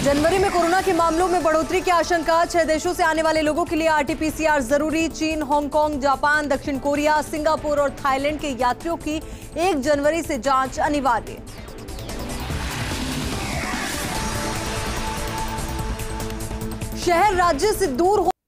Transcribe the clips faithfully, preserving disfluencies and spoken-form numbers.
जनवरी में कोरोना के मामलों में बढ़ोतरी की आशंका। छह देशों से आने वाले लोगों के लिए आरटीपीसीआर जरूरी। चीन, हांगकांग, जापान, दक्षिण कोरिया, सिंगापुर और थाईलैंड के यात्रियों की एक जनवरी से जांच अनिवार्य। शहर राज्य से दूर हो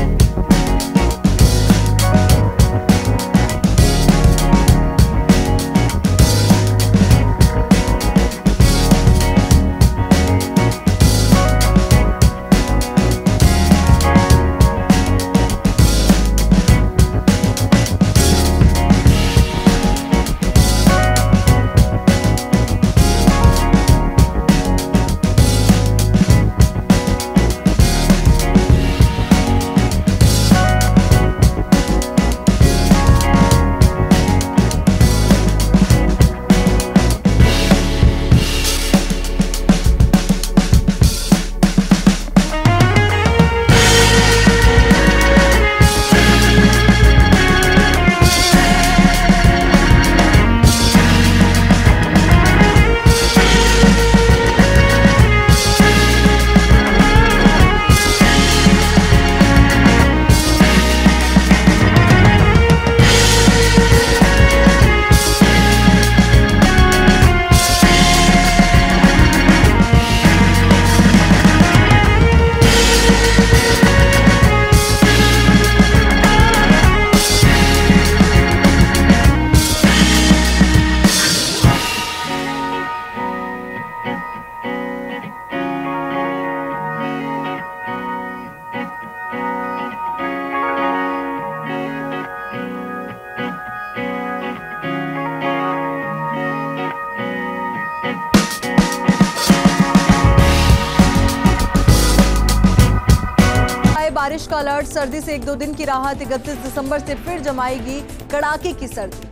बारिश का अलर्ट। सर्दी से एक दो दिन की राहत। इकतीस दिसंबर से फिर जमाएगी कड़ाके की सर्दी।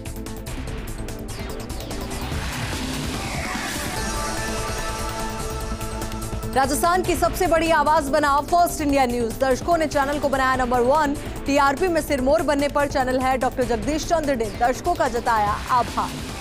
राजस्थान की सबसे बड़ी आवाज बना फर्स्ट इंडिया न्यूज। दर्शकों ने चैनल को बनाया नंबर वन। टीआरपी में सिरमौर बनने पर चैनल है डॉक्टर जगदीश चंद्र ने दर्शकों का जताया आभार।